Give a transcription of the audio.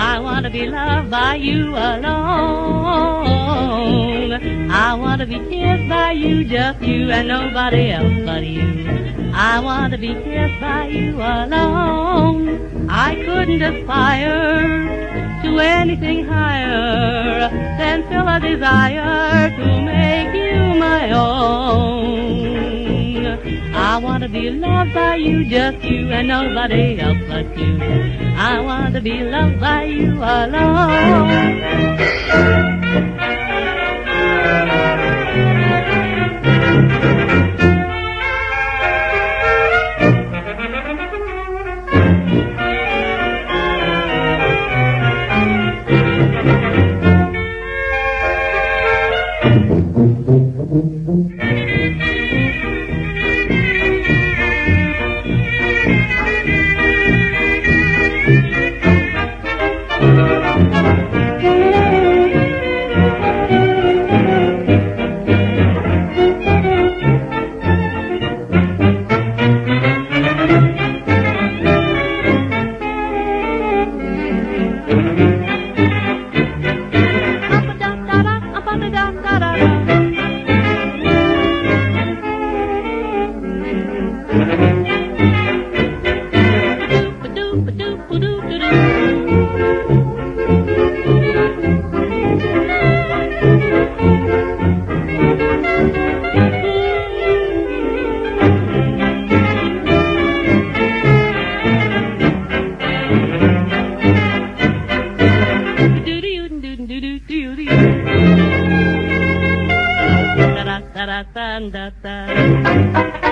I want to be loved by you alone. I want to be kissed by you, just you and nobody else but you. I want to be kissed by you alone. I couldn't aspire to anything higher than feel a desire to make you my own. I want to be loved by you, just you and nobody else but you. I want to be loved by you alone. Da da da da da.